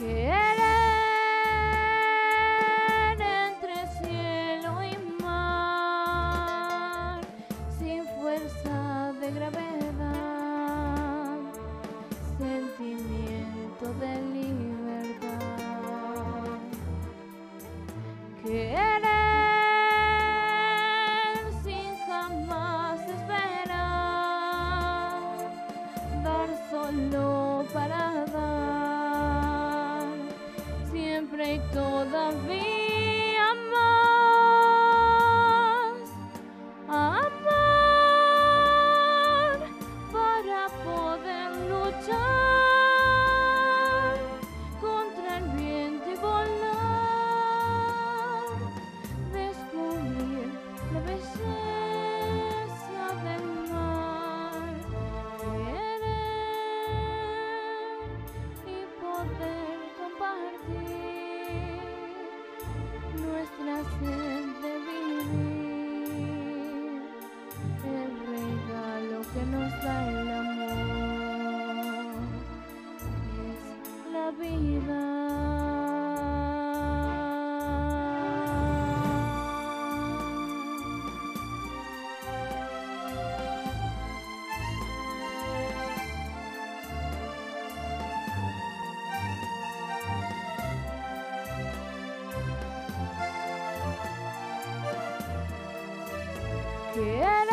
Querer entre cielo y mar, sin fuerza de gravedad, sentimiento de libertad. Querer sin jamás esperar, dar solo para dar, siempre y todavía más. Amar para poder luchar contra el viento y volar, descubrir la belleza del mar, querer y poder compartir nuestra sed de vivir, el regalo que nos da el amor es la vida. Querer